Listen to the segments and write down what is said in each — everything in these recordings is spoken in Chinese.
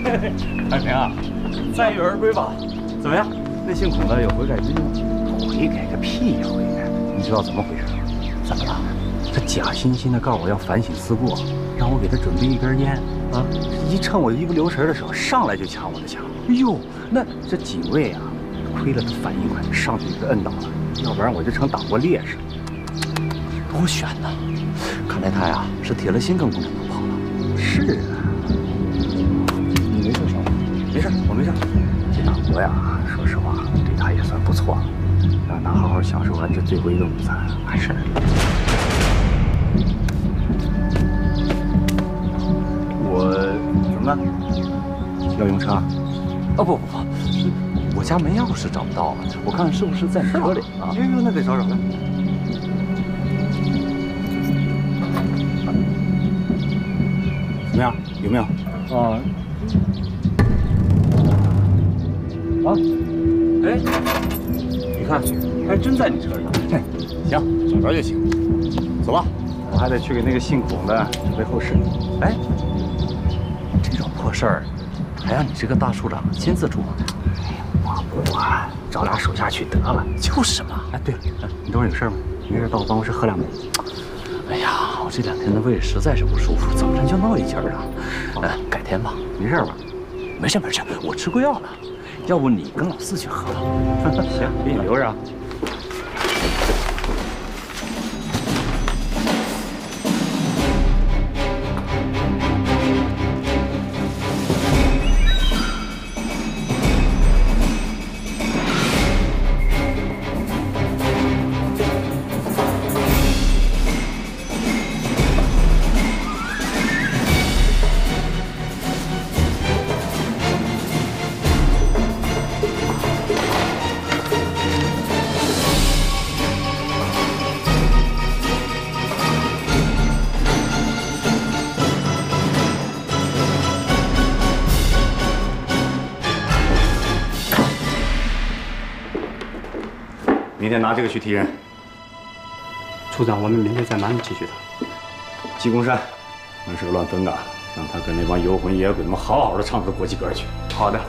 海平啊，载誉而归吧。怎么样？那姓孔的有悔改之意吗？ 悔改个屁呀！悔改！你知道怎么回事吗？ 怎么了？ 他假惺惺的告诉我要反省思过，让我给他准备一根烟。啊！一趁我一不留神的时候，上来就抢我的枪。哎呦，那这警卫啊，亏了他反应快，上去就给摁倒了，要不然我就成党国烈士了。 多悬呐！看来他呀是铁了心跟共产党跑了。 是啊。你没事少？没事，我没事。这党国呀，说实话对他也算不错了，让他好好享受完这最后一顿午餐，完事儿。我什么？要用车？ 哦不，我家没钥匙，找不到了。我看是不是在你车里啊？ 呦，那得找找看。怎么样？有没有？ 啊。啊？哎，你看，还真在你车上。 嘿，行，找着就行。走吧，我还得去给那个姓孔的准备后事。 哎，这种破事儿，还让你这个大处长亲自主谋？ 哎呀，我不管，找俩手下去得了。 就是嘛。 哎，对了，你等会儿有事吗？没事到我办公室喝两杯。 哎呀，我这2天的胃实在是不舒服，怎么着就闹一劲儿啊？改天吧。 没事吧？ 没事，我吃过药了。要不你跟老四去喝？ 行，给你留着啊。明天拿这个去提人。 处长，我们明天在哪里继续他？ 鸡公山，那是个乱坟岗，让他跟那帮游魂野鬼们好好的唱他的国际歌去。 好的。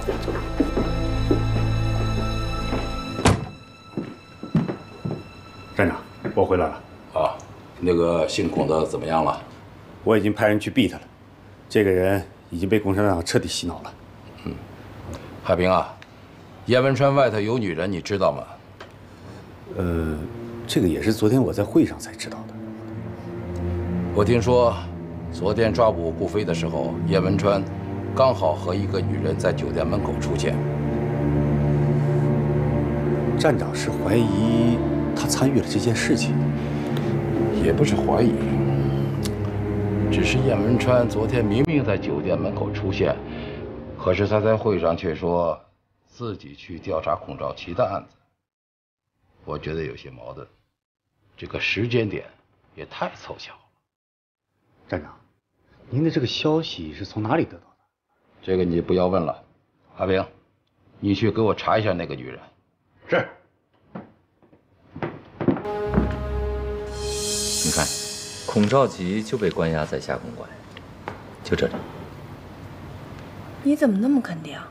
站长，我回来了。 啊，那个姓孔的怎么样了？ 我已经派人去毙他了。这个人已经被共产党彻底洗脑了。 海平啊，雁文川外头有女人，你知道吗？ 这个也是昨天我在会上才知道的。 我听说，昨天抓捕顾飞的时候，雁文川刚好和一个女人在酒店门口出现。 站长是怀疑他参与了这件事情， 也不是怀疑，只是雁文川昨天明明在酒店门口出现，可是他在会上却说自己去调查孔兆奇的案子。我觉得有些矛盾，这个时间点也太凑巧了。 站长，您的这个消息是从哪里得到的？ 这个你不要问了，阿平，你去给我查一下那个女人。是。 你看，孔兆奇就被关押在夏公馆，就这里。 你怎么那么肯定？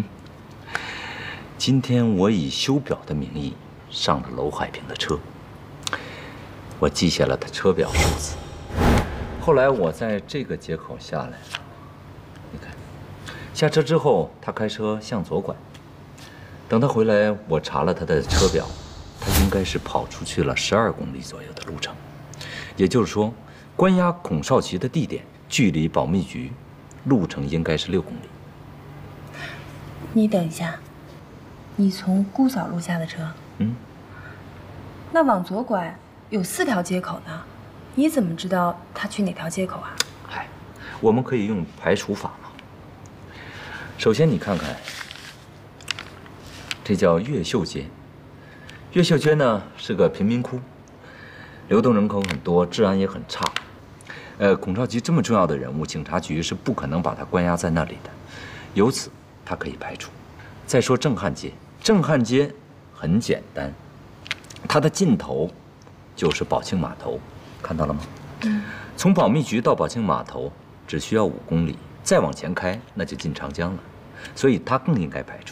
今天我以修表的名义上了娄海平的车，我记下了他车表数字。后来我在这个街口下来了，你看，下车之后他开车向左拐，等他回来，我查了他的车表，他应该是跑出去了12公里左右的路程，也就是说，关押孔少奇的地点距离保密局路程应该是6公里。 你等一下，你从姑嫂路下的车？那往左拐有4条街口呢，你怎么知道他去哪条街口啊？ 嗨，我们可以用排除法嘛。首先你看看，这叫越秀街。越秀街呢是个贫民窟，流动人口很多，治安也很差。孔兆奇这么重要的人物，警察局是不可能把他关押在那里的，由此他可以排除。再说正汉街，正汉街很简单，它的尽头就是宝庆码头，看到了吗？从保密局到宝庆码头只需要5公里， 再往前开那就进长江了，所以他更应该排除。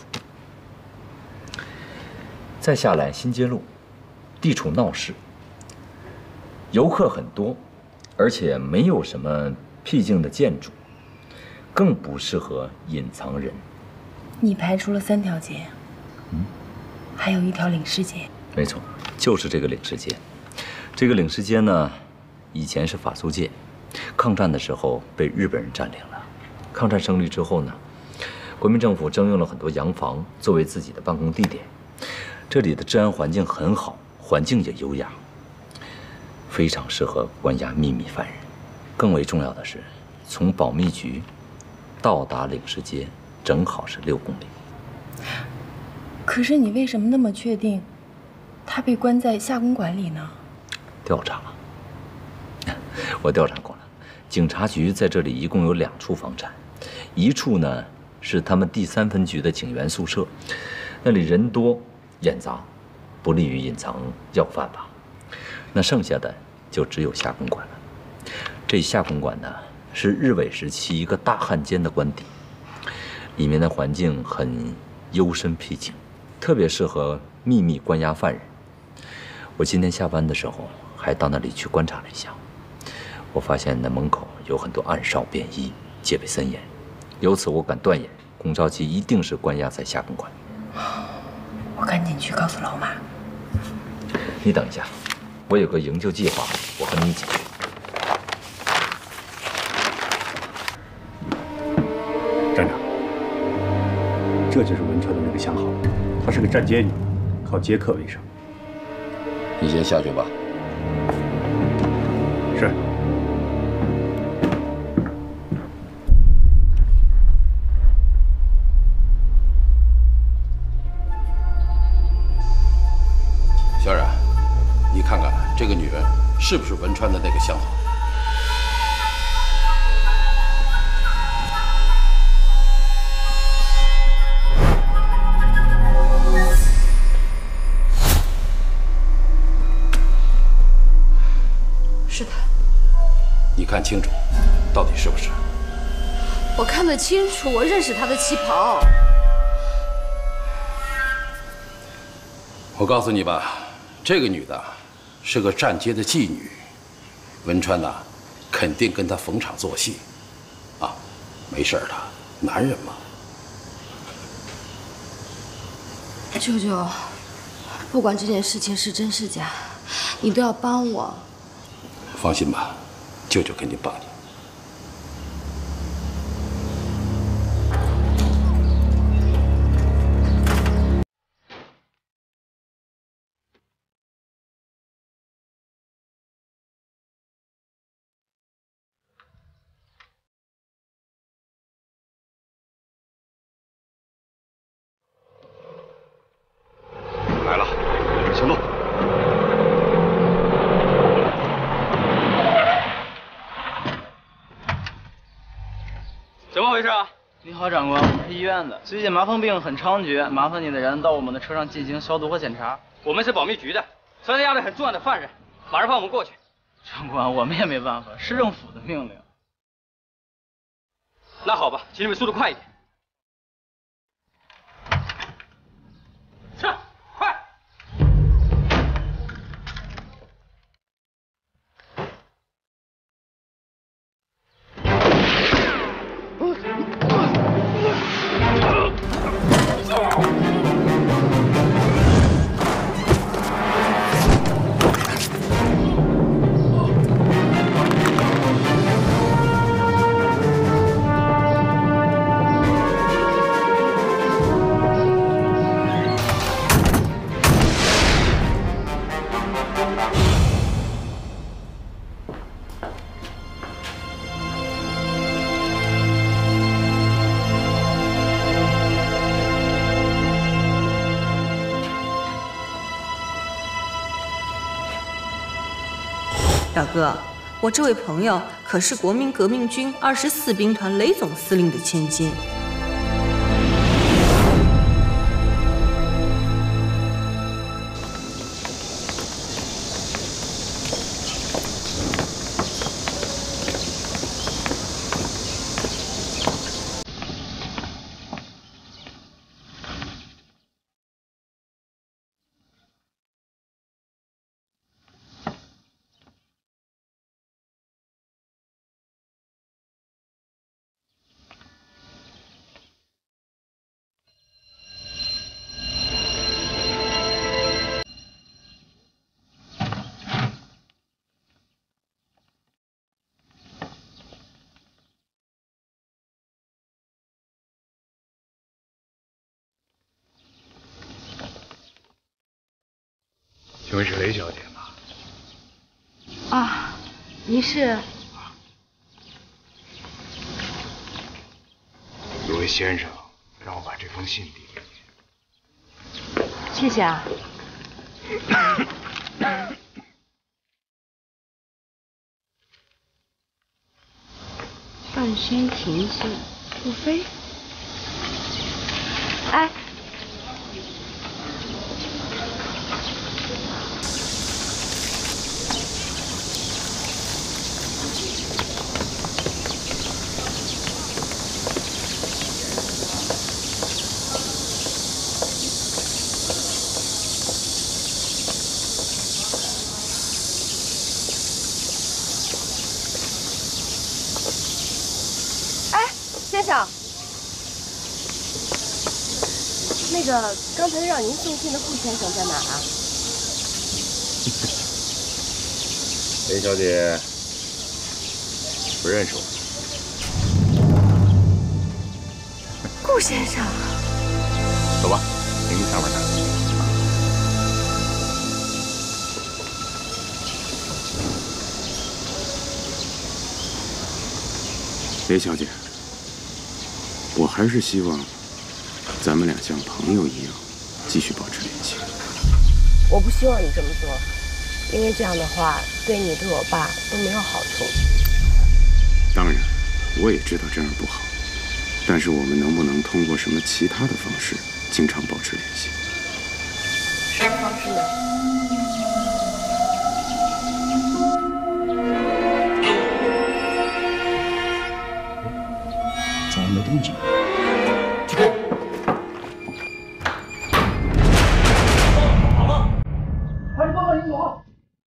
再下来新街路，地处闹市，游客很多，而且没有什么僻静的建筑，更不适合隐藏人。 你排除了3条街，还有1条领事街。 没错，就是这个领事街。这个领事街呢，以前是法租界，抗战的时候被日本人占领了。抗战胜利之后呢，国民政府征用了很多洋房作为自己的办公地点。这里的治安环境很好，环境也优雅，非常适合关押秘密犯人。更为重要的是，从保密局到达领事街正好是6公里。 可是你为什么那么确定他被关在夏公馆里呢？ 调查了，我调查过了，警察局在这里一共有2处房产，一处呢是他们第3分局的警员宿舍，那里人多眼杂，不利于隐藏要犯吧。那剩下的就只有夏公馆了。这夏公馆呢是日伪时期一个大汉奸的官邸，里面的环境很幽深僻静，特别适合秘密关押犯人。我今天下班的时候还到那里去观察了一下，我发现那门口有很多暗哨便衣，戒备森严。由此我敢断言，龚兆基一定是关押在夏公馆。 我赶紧去告诉老马。 你等一下，我有个营救计划，我和你一起去。 站长，这就是文川的那个相好，她是个站街女，靠接客为生。 你先下去吧。 是。 小冉，你看看这个女人是不是文川的那个相好？ 是他。 你看清楚，到底是不是？ 我看得清楚，我认识他的旗袍。 我告诉你吧，这个女的是个站街的妓女，文川呐，肯定跟她逢场作戏，啊，没事的，男人嘛。 舅舅，不管这件事情是真是假，你都要帮我。 放心吧，舅舅肯定帮你。 来了，行动！ 怎么回事啊？你好，长官，我是医院的。最近麻风病很猖獗，麻烦你的人到我们的车上进行消毒和检查。 我们是保密局的，存在押的很重要的犯人，马上放我们过去。 长官，我们也没办法，市政府的命令。 那好吧，请你们速度快一点。是，快！ 表哥，我这位朋友可是国民革命军24兵团雷总司令的千金。 会是雷小姐吧？ 啊，您是？ 有位先生让我把这封信递给你。 谢谢啊。半轩亭信，顾飞。哎。先生，那个刚才让您送信的顾先生在哪儿啊？ 雷小姐不认识我。 顾先生， 走吧，领你上面谈。 雷小姐。我还是希望咱们俩像朋友一样继续保持联系。 我不希望你这么做，因为这样的话对你对我爸都没有好处。 当然，我也知道这样不好，但是我们能不能通过什么其他的方式经常保持联系？ 什么方式呢？ 怎么没动静？ 好了，快去报告营长。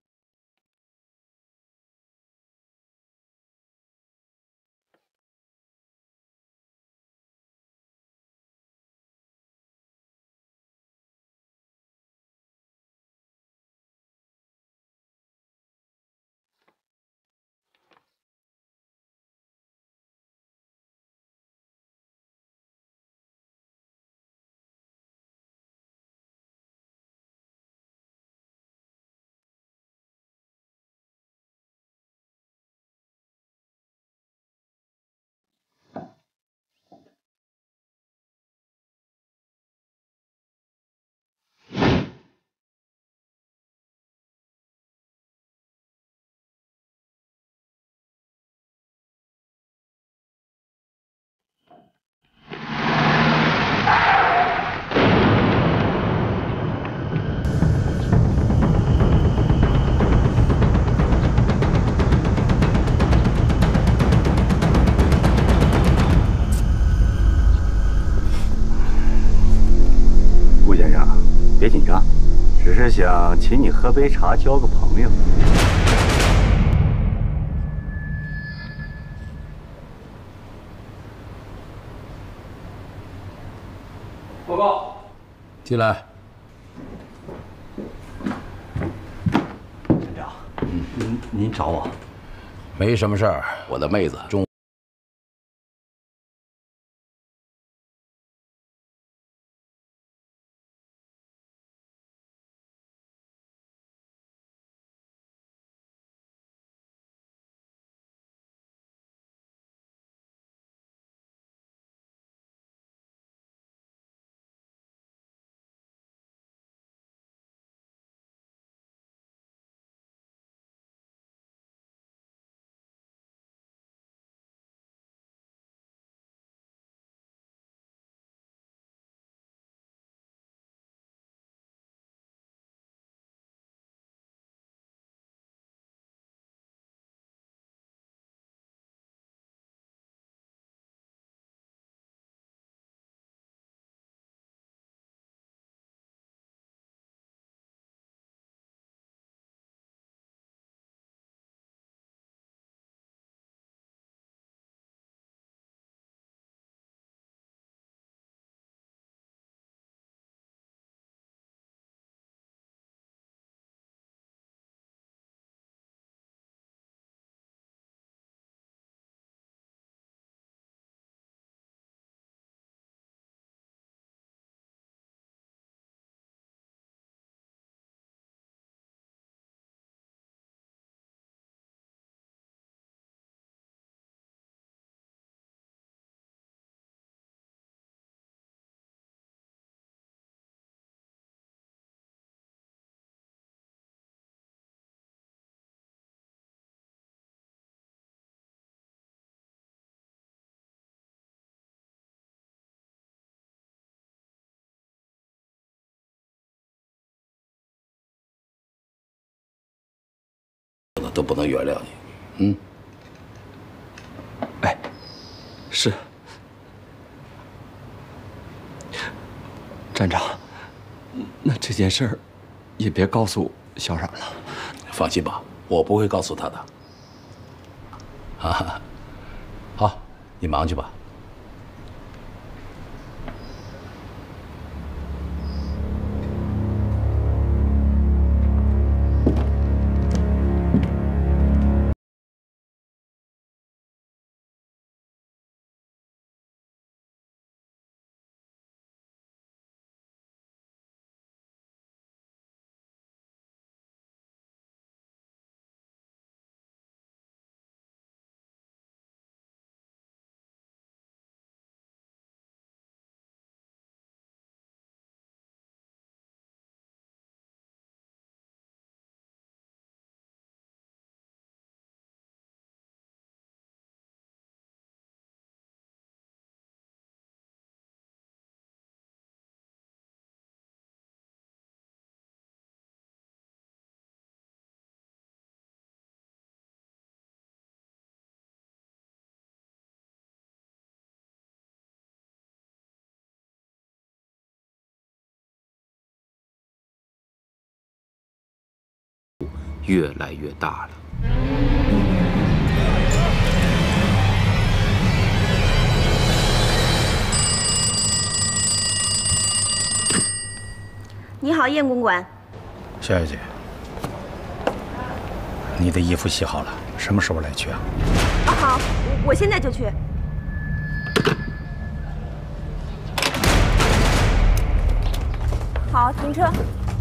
别紧张，只是想请你喝杯茶，交个朋友。 报告， 进来。 县长，您找我？ 没什么事儿，我的妹子中。 都不能原谅你。 哎，是。站长，那这件事儿也别告诉小冉了。 放心吧，我不会告诉他的。啊，好，你忙去吧。 越来越大了。 你好，燕公馆。 夏小姐，你的衣服洗好了，什么时候来取啊？ 啊，好，我现在就去。好，停车。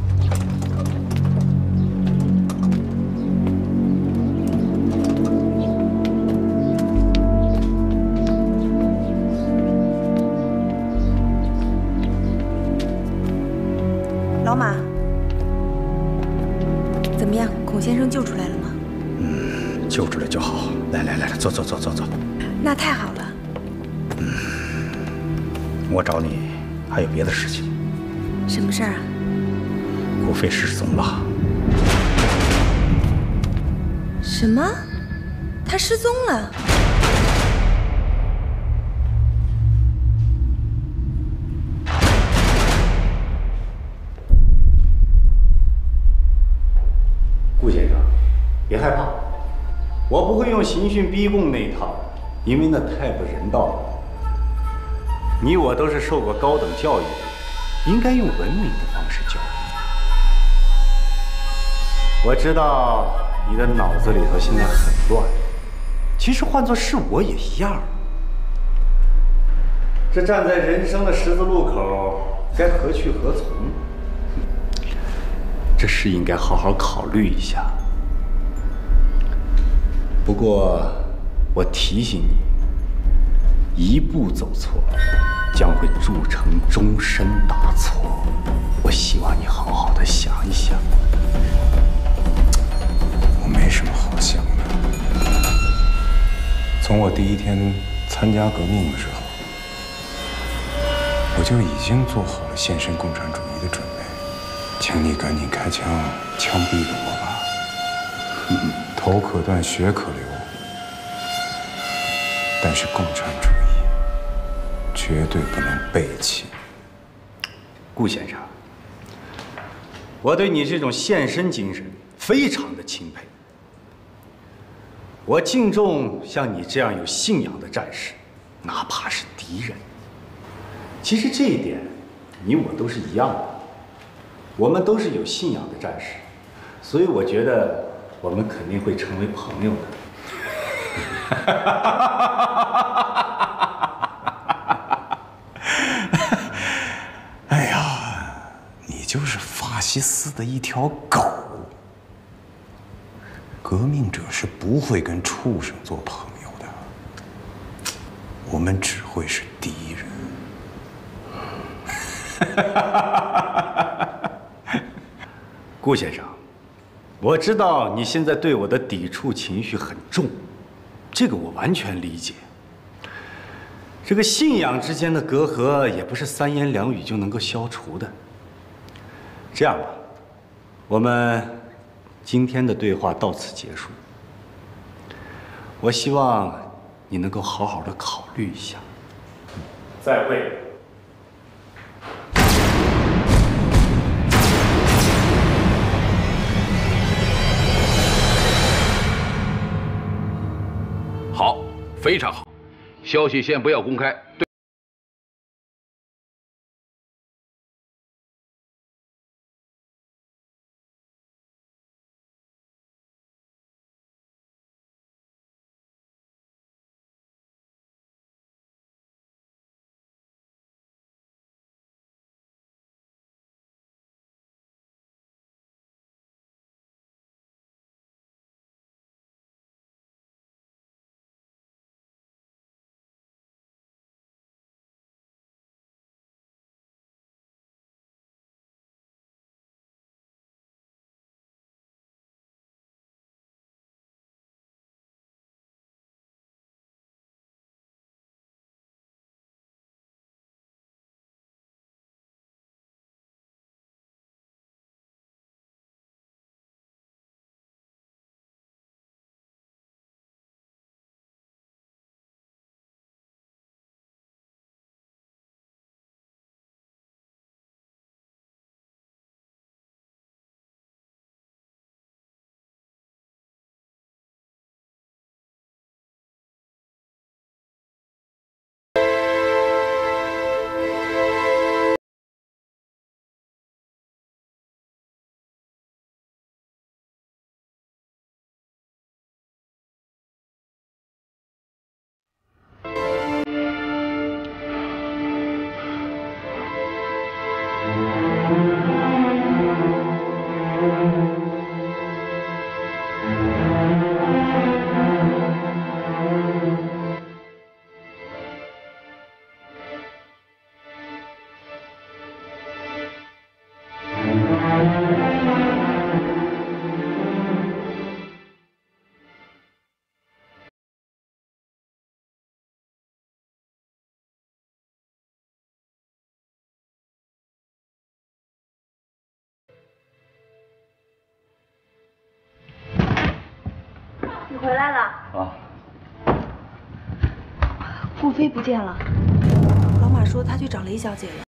老马，怎么样？孔先生救出来了吗？ 救出来就好。来，坐。 那太好了。 我找你还有别的事情。 什么事儿啊？ 顾飞失踪了。 什么？他失踪了？ 顾先生，别害怕，我不会用刑讯逼供那一套，因为那太不人道了。你我都是受过高等教育的人，应该用文明的方式教育。我知道你的脑子里头现在很乱，其实换作是我也一样。这站在人生的十字路口，该何去何从？这事应该好好考虑一下。不过，我提醒你，一步走错，将会铸成终身大错。我希望你好好的想一想。 我没什么好想的。从我第一天参加革命的时候，我就已经做好了献身共产主义的准备。请你赶紧开枪，枪毙了我吧。头可断，血可流。但是共产主义绝对不能背弃。 顾先生，我对你这种献身精神非常的钦佩。我敬重像你这样有信仰的战士，哪怕是敌人。其实这一点，你我都是一样的。我们都是有信仰的战士，所以我觉得我们肯定会成为朋友的。 哎呀，你就是法西斯的一条狗。革命者是不会跟畜生做朋友的，我们只会是敌人。 顾先生，我知道你现在对我的抵触情绪很重，这个我完全理解。这个信仰之间的隔阂也不是三言两语就能够消除的。这样吧，我们今天的对话到此结束。我希望你能够好好的考虑一下。再会。 好，非常好，消息先不要公开。 你回来了啊！ 顾飞不见了，老马说他去找雷小姐了。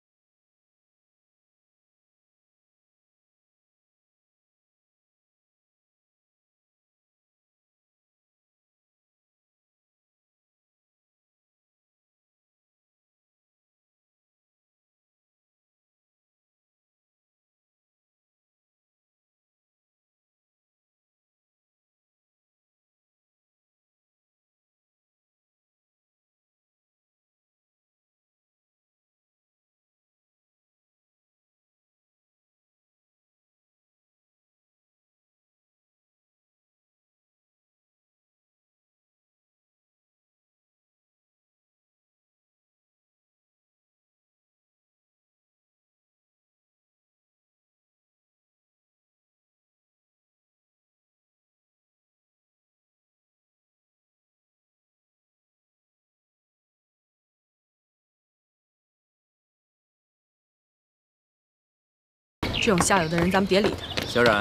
这种下流的人，咱们别理他。 小冉，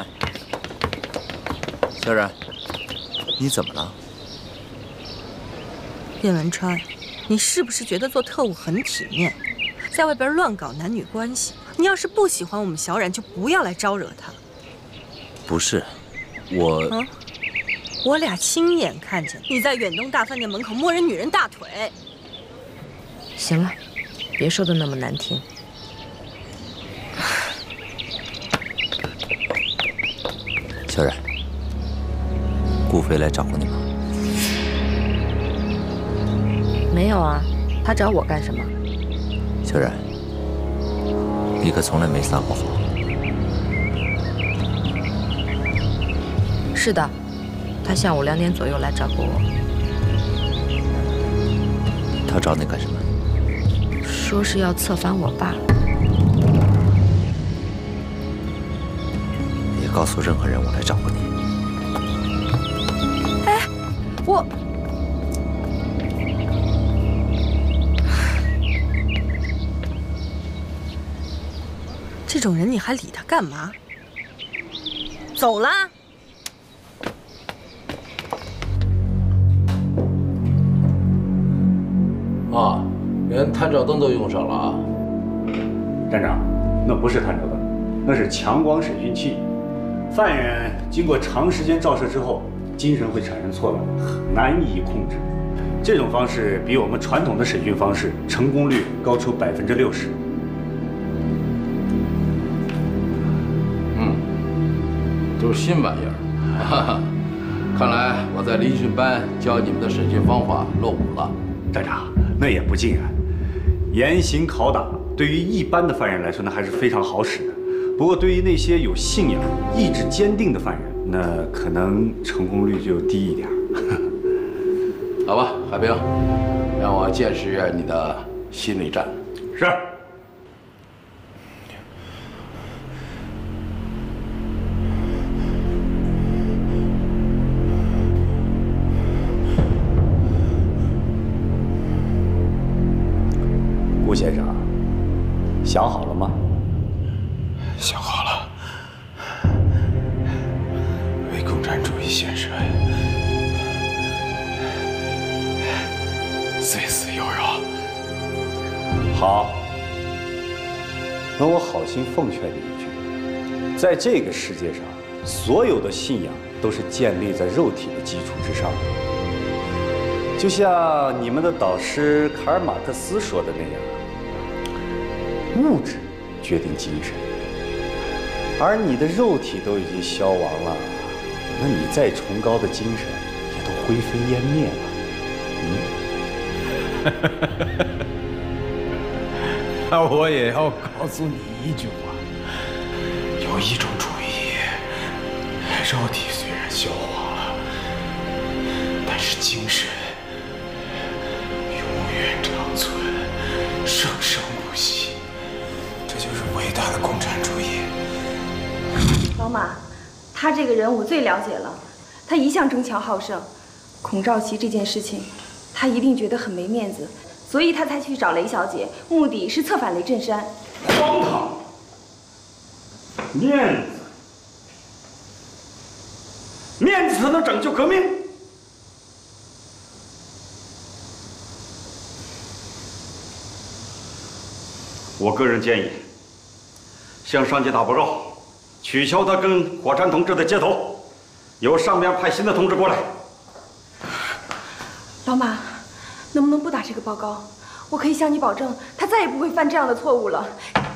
小冉，你怎么了？ 叶文川，你是不是觉得做特务很体面，在外边乱搞男女关系？你要是不喜欢我们小冉，就不要来招惹他。 不是，我…… 我俩亲眼看见你在远东大饭店门口摸人女人大腿。 行了，别说的那么难听。 小冉，顾飞来找过你吗？ 没有啊，他找我干什么？ 小冉，你可从来没撒过谎。 是的，他下午2点左右来找过我。 他找你干什么？ 说是要策反我爸。 别告诉任何人我来找过你。 哎，我。这种人你还理他干嘛？走啦！ 连探照灯都用上了啊！ 站长，那不是探照灯，那是强光审讯器。犯人经过长时间照射之后，精神会产生错乱，难以控制。这种方式比我们传统的审讯方式成功率高出60%。 都是新玩意儿，哈哈！看来我在临训班教你们的审讯方法落伍了。 站长，那也不尽然，严刑拷打对于一般的犯人来说，那还是非常好使的。不过对于那些有信仰、意志坚定的犯人，那可能成功率就低一点。 好吧，海兵，让我见识一下你的心理战。 是。顾先生，想好了吗？ 想好了，为共产主义献身，虽死犹荣。 好，那我好心奉劝你一句，在这个世界上，所有的信仰都是建立在肉体的基础之上的。就像你们的导师卡尔马克思说的那样，物质决定精神，而你的肉体都已经消亡了，那你再崇高的精神也都灰飞烟灭了。 那我也要告诉你一句话：有一种主义，肉体虽然消亡了，但是精神永远长存，生生不息。这就是伟大的共产主义。 老马，他这个人我最了解了，他一向争强好胜。孔兆奇这件事情，他一定觉得很没面子，所以他才去找雷小姐，目的是策反雷震山。 荒唐！面子才能拯救革命。我个人建议，向上级打报告，取消他跟火山同志的接头，由上边派新的同志过来。 老马，能不能不打这个报告？我可以向你保证，他再也不会犯这样的错误了。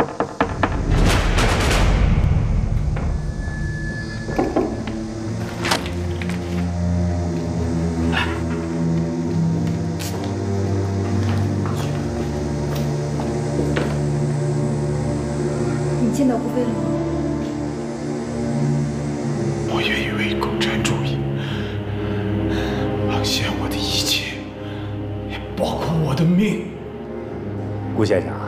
你见到顾飞了吗？ 我愿意为共产主义奉献我的一切，也包括我的命。 顾先生，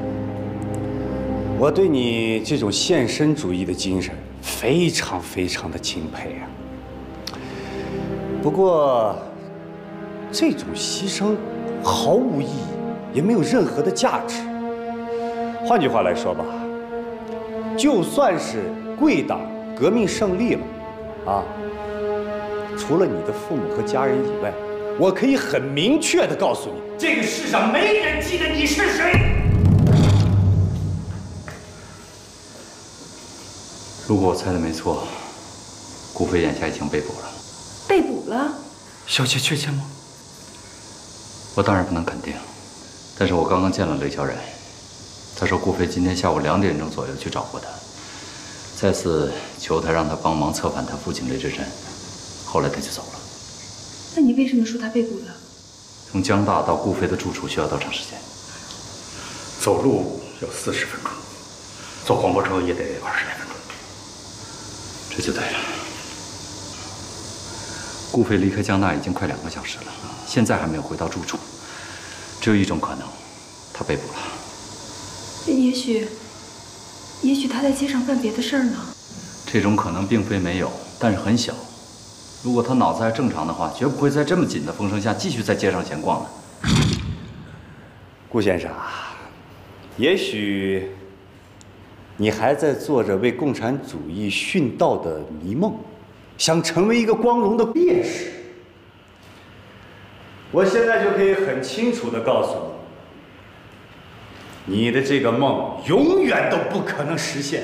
我对你这种献身主义的精神非常非常的钦佩啊。不过，这种牺牲毫无意义，也没有任何的价值。换句话来说吧，就算是贵党革命胜利了，啊，除了你的父母和家人以外，我可以很明确地告诉你，这个世上没人记得你是谁。 如果我猜的没错，顾飞眼下已经被捕了。 被捕了？ 小姐确切吗？我当然不能肯定，但是我刚刚见了雷小冉，他说顾飞今天下午2点钟左右去找过他，再次求他让他帮忙策反他父亲雷震山，后来他就走了。 那你为什么说他被捕了？ 从江大到顾飞的住处需要多长时间？ 走路要40分钟，坐黄包车也得20来分钟。 这就对了。顾飞离开江大已经快2个小时了，现在还没有回到住处，只有一种可能，他被捕了。 也许他在街上办别的事儿呢。 这种可能并非没有，但是很小。如果他脑子还正常的话，绝不会在这么紧的风声下继续在街上闲逛的。 顾先生啊，也许你还在做着为共产主义殉道的迷梦，想成为一个光荣的烈士。我现在就可以很清楚地告诉你， 你的这个梦永远都不可能实现，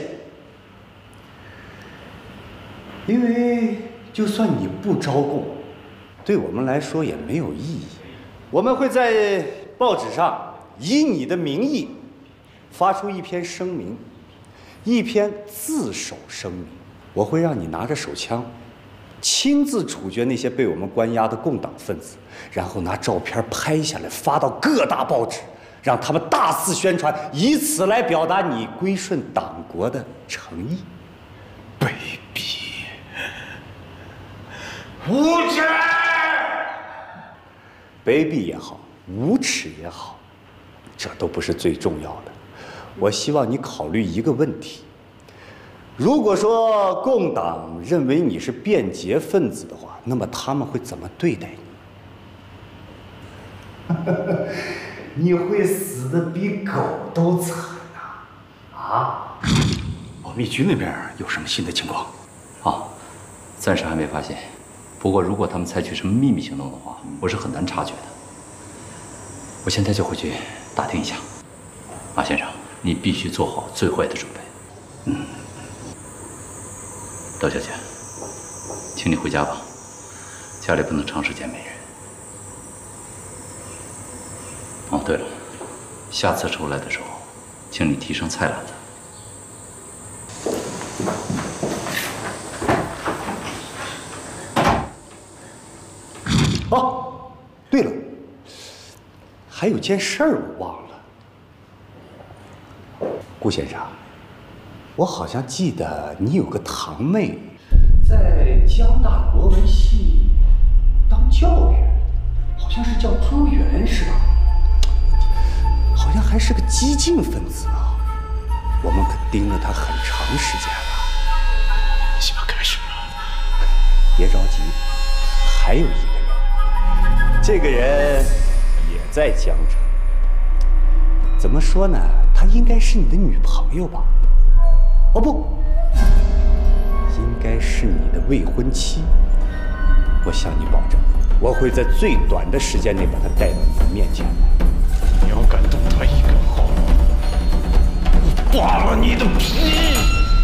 因为就算你不招供，对我们来说也没有意义。我们会在报纸上以你的名义发出一篇声明，一篇自首声明。我会让你拿着手枪，亲自处决那些被我们关押的共党分子，然后拿照片拍下来发到各大报纸，让他们大肆宣传，以此来表达你归顺党国的诚意。 卑鄙！无耻！ 卑鄙也好，无耻也好，这都不是最重要的。我希望你考虑一个问题：如果说共党认为你是变节分子的话，那么他们会怎么对待你？你会死得比狗都惨呐！啊！保密局那边有什么新的情况？ 啊，暂时还没发现。不过如果他们采取什么秘密行动的话，我是很难察觉的。我现在就回去打听一下。马先生，你必须做好最坏的准备。窦小姐，请你回家吧，家里不能长时间没人。哦，对了，下次出来的时候，请你提上菜篮子。 哦，对了，还有件事儿我忘了。顾先生，我好像记得你有个堂妹，在江大国文系当教员，好像是叫朱元，是吧？好像还是个激进分子啊！我们可盯了她很长时间了。 你想干什么？ 别着急，还有一个人，这个人也在江城。怎么说呢？她应该是你的女朋友吧？哦不，应该是你的未婚妻。我向你保证，我会在最短的时间内把她带到你的面前来。 你要敢动她一根毫毛，我扒了你的皮！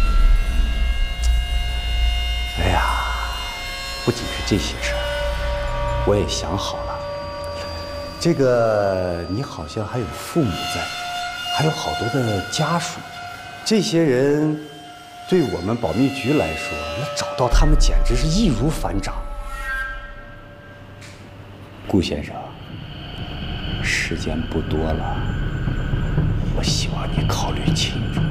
哎呀，不仅是这些事儿，我也想好了。这个你好像还有父母在，还有好多的家属，这些人对我们保密局来说，那找到他们简直是易如反掌。顾先生，时间不多了，我希望你考虑清楚。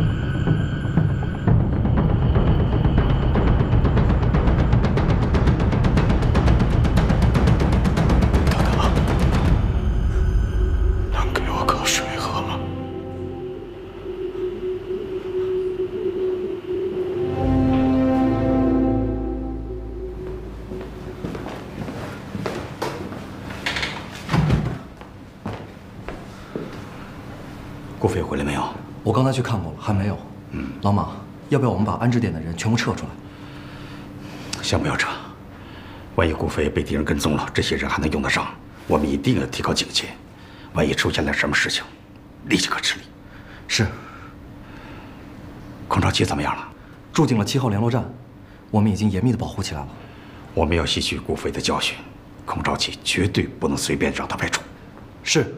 顾飞回来没有？我刚才去看过了，还没有。老马，要不要我们把安置点的人全部撤出来？ 先不要撤，万一顾飞被敌人跟踪了，这些人还能用得上。我们一定要提高警戒，万一出现了什么事情，立即可治理。 是。 孔昭琪怎么样了？ 住进了7号联络站，我们已经严密的保护起来了。 我们要吸取顾飞的教训，孔昭琪绝对不能随便让他外出。 是。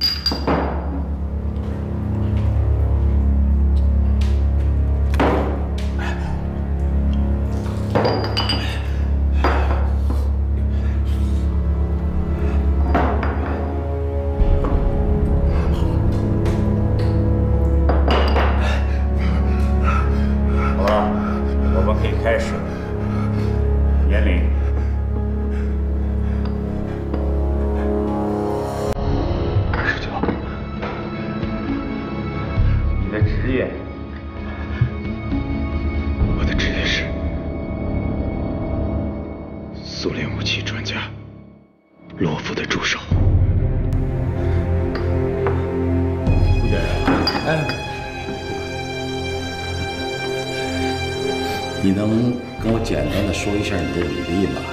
你能跟我简单的说一下你的履历吗？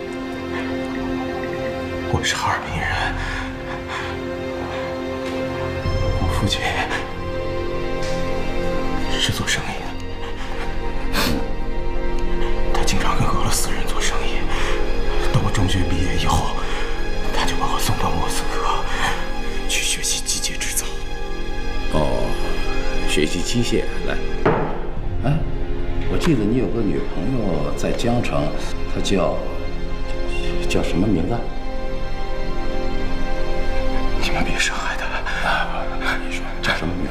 我是哈尔滨人， 父亲是做生意的，他经常跟俄罗斯人做生意。等我中学毕业以后，他就把我送到莫斯科去学习机械制造。 哦，学习机械来。哎，我记得你有个女朋友在江城，她叫什么名字？ 你们别伤害她。 你说叫什么名字？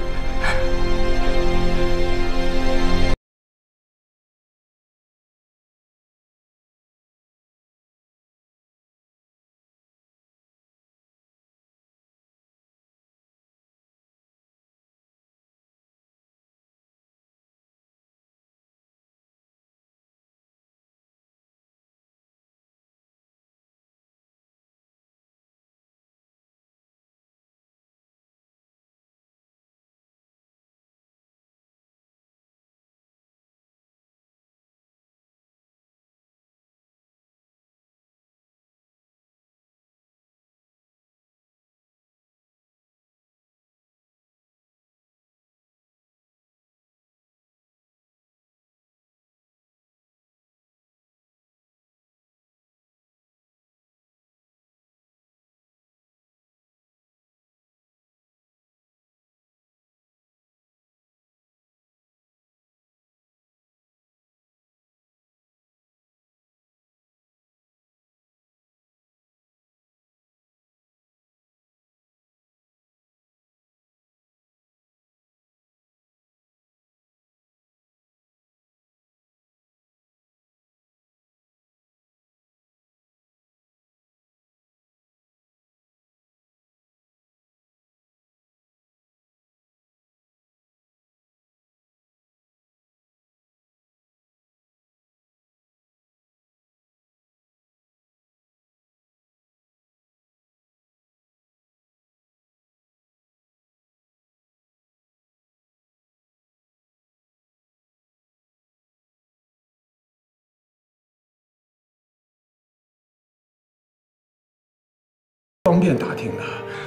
方便打听的。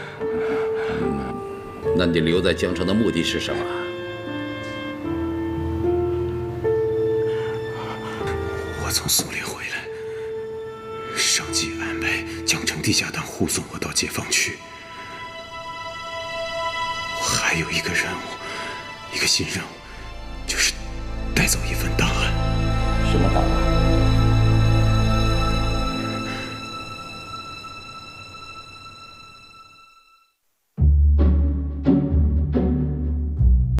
那你留在江城的目的是什么？ 我从苏联回来，上级安排江城地下党护送我到解放区。我还有一个任务，一个新任务，就是带走一份档案。 什么档案？